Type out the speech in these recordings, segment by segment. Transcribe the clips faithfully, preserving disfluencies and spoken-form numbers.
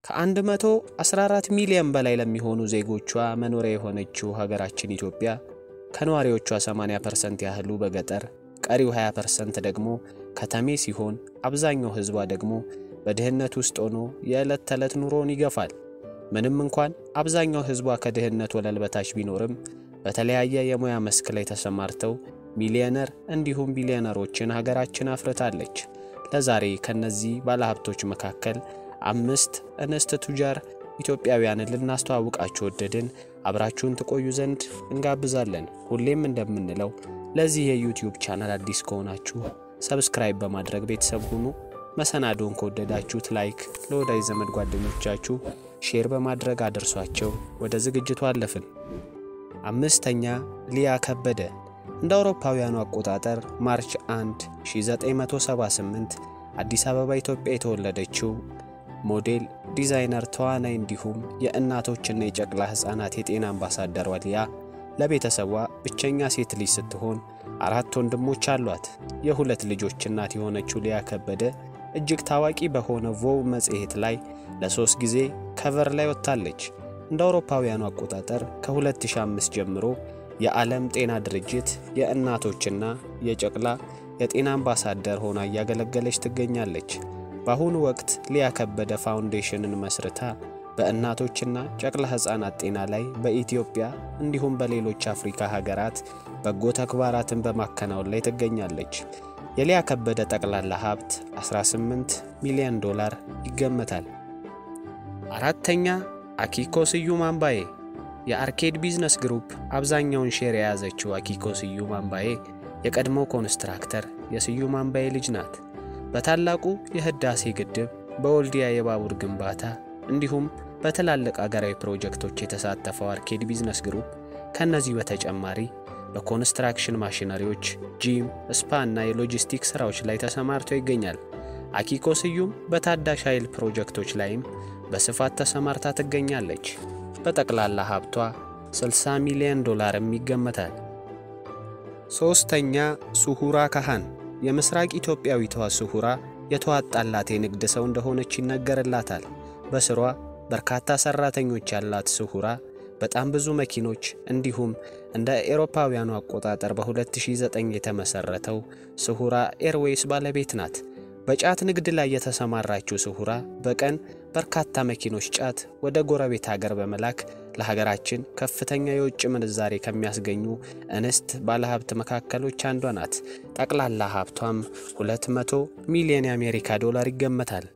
ከ114 ሚሊዮን በላይ ለሚሆኑ ዜጎቿ መኖሪያ የሆነችው ሀገራችን ኢትዮጵያ ከነዋሪዎቿ ሰማንያ ፐርሰንት ያህሉ በገጠር ቀሪው ሃያ ፐርሰንት ደግሞ ከተሜ ሲሆን አብዛኛው ህዝቧ ደግሞ በድህነት ውስጥ ሆኖ የዕለት ተዕለት ኑሮን ይገፋል። ምንም እንኳን አብዛኛው ህዝቧ ከድህነት ወለል በታች ቢኖርም በተለያየ የሙያ መስክ ላይ ተሰማርተው ሚሊዮነር እንዲሁም ቢሊዮነሮችን ሀገራችን አፍርታለች። ለዛሬ ከነዚህ ባለሀብቶች መካከል አምስት እንስት ቱጃር ኢትዮጵያውያንን ልናስተዋውቃችሁ ወደድን። አብራችሁን ትቆዩ ዘንድ እንጋብዛለን። ሁሌም እንደምንለው ለዚህ የዩቲዩብ ቻናል አዲስ ከሆናችሁ ሰብስክራይብ በማድረግ ቤተሰብ ሁኑ። መሰናዶን ከወደዳችሁት ላይክ፣ ለወዳጅ ዘመድ ጓደኞቻችሁ ሼር በማድረግ አድርሷቸው። ወደ ዝግጅቱ አለፍን። አምስተኛ ሊያ ከበደ እንደ አውሮፓውያኑ አቆጣጠር ማርች አንድ ሺህ ዘጠኝ መቶ ሰባ ስምንት አዲስ አበባ ኢትዮጵያ የተወለደችው ሞዴል፣ ዲዛይነር፣ ተዋናይ እንዲሁም የእናቶችና የጨቅላ ህፃናት የጤና አምባሳደር ሊያ ለቤተሰቧ ብቸኛ ሴት ልጅ ስትሆን አራት ወንድሞች አሏት። የሁለት ልጆች እናት የሆነችው ሊያ ከበደ እጅግ ታዋቂ በሆነ ቮው መጽሔት ላይ ለሶስት ጊዜ ከቨር ላይ ወጣለች። እንደ አውሮፓውያኑ አቆጣጠር ከ2005 ጀምሮ የዓለም ጤና ድርጅት የእናቶችና የጨቅላ የጤና አምባሳደር ሆና እያገለገለች ትገኛለች። በአሁኑ ወቅት ሊያ ከበደ ፋውንዴሽንን መስርታ በእናቶችና ጨቅላ ህፃናት ጤና ላይ በኢትዮጵያ እንዲሁም በሌሎች አፍሪካ ሀገራት በጎ ተግባራትን በማከናወን ላይ ትገኛለች። የሊያ ከበደ ጠቅላላ ሀብት አስራ ስምንት ሚሊዮን ዶላር ይገመታል። አራተኛ አኪኮ ስዩም አምባዬ የአርኬድ ቢዝነስ ግሩፕ አብዛኛውን ሼር የያዘችው አኪኮ ስዩም አምባዬ የቀድሞ ኮንስትራክተር የስዩም አምባዬ ልጅ ናት። በታላቁ የህዳሴ ግድብ፣ በወልዲያ የባቡር ግንባታ እንዲሁም በተላለቅ አገራዊ ፕሮጀክቶች የተሳተፈው አርኬድ ቢዝነስ ግሩፕ ከነዚህ በተጨማሪ በኮንስትራክሽን ማሽነሪዎች፣ ጂም፣ ስፓ እና የሎጂስቲክስ ስራዎች ላይ ተሰማርቶ ይገኛል። አኪኮ ስዩም በታዳሽ ኃይል ፕሮጀክቶች ላይም በስፋት ተሰማርታ ትገኛለች። በጠቅላላ ሀብቷ ስልሳ ሚሊዮን ዶላርም ይገመታል። ሶስተኛ ሱሁራ ካህን የምስራቅ ኢትዮጵያዊቷ ሱሁራ የተዋጣላት የንግድ ሰው እንደሆነች ይነገርላታል። በስሯ በርካታ ሰራተኞች ያላት ሱሁራ በጣም ብዙ መኪኖች እንዲሁም እንደ አውሮፓውያኑ አቆጣጠር በ2009 የተመሰረተው ሱሁራ ኤርዌይስ ባለቤት ናት። በጫት ንግድ ላይ የተሰማራችው ሱሁራ በቀን በርካታ መኪኖች ጫት ወደ ጎረቤት ሀገር በመላክ ለሀገራችን ከፍተኛ የውጭ ምንዛሬ ከሚያስገኙ እንስት ባለሀብት መካከሎች አንዷ ናት። ጠቅላላ ሀብቷም ሁለት መቶ ሚሊዮን የአሜሪካ ዶላር ይገመታል።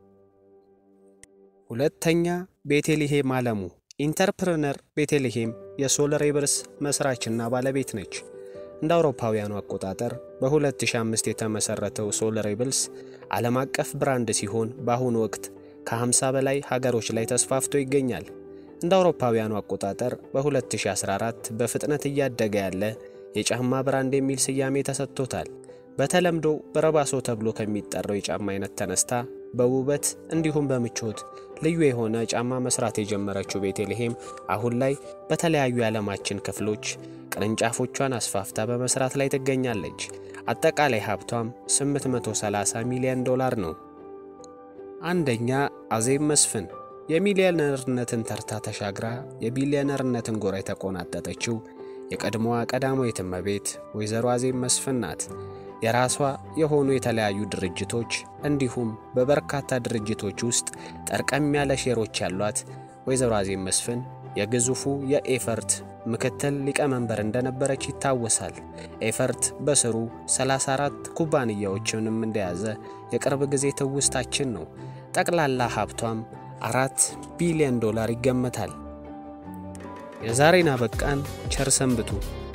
ሁለተኛ ቤተልሔም አለሙ ኢንተርፕረነር ቤተልሔም የሶለሬብልስ መስራችና ባለቤት ነች። እንደ አውሮፓውያኑ አቆጣጠር በ2005 የተመሰረተው ሶለሬብልስ ዓለም አቀፍ ብራንድ ሲሆን በአሁኑ ወቅት ከ50 በላይ ሀገሮች ላይ ተስፋፍቶ ይገኛል። እንደ አውሮፓውያኑ አቆጣጠር በ2014 በፍጥነት እያደገ ያለ የጫማ ብራንድ የሚል ስያሜ ተሰጥቶታል። በተለምዶ በረባሶ ተብሎ ከሚጠራው የጫማ አይነት ተነስታ በውበት እንዲሁም በምቾት ልዩ የሆነ ጫማ መስራት የጀመረችው ቤተልሔም አሁን ላይ በተለያዩ የዓለማችን ክፍሎች ቅርንጫፎቿን አስፋፍታ በመስራት ላይ ትገኛለች። አጠቃላይ ሀብቷም ስምንት መቶ ሰላሳ ሚሊዮን ዶላር ነው። አንደኛ አዜብ መስፍን የሚሊዮነርነትን ተርታ ተሻግራ የቢሊዮነርነትን ጎራ የተቆናጠጠችው የቀድሞዋ ቀዳማዊት እመቤት ወይዘሮ አዜብ መስፍን ናት። የራሷ የሆኑ የተለያዩ ድርጅቶች እንዲሁም በበርካታ ድርጅቶች ውስጥ ጠርቀም ያለ ሼሮች ያሏት ወይዘሮ አዜብ መስፍን የግዙፉ የኤፈርት ምክትል ሊቀመንበር እንደነበረች ይታወሳል። ኤፈርት በስሩ ሰላሳ አራት ኩባንያዎችንም እንደያዘ የቅርብ ጊዜ ትውስታችን ነው። ጠቅላላ ሀብቷም አራት ቢሊዮን ዶላር ይገመታል። የዛሬና በቃን ቸር ሰንብቱ።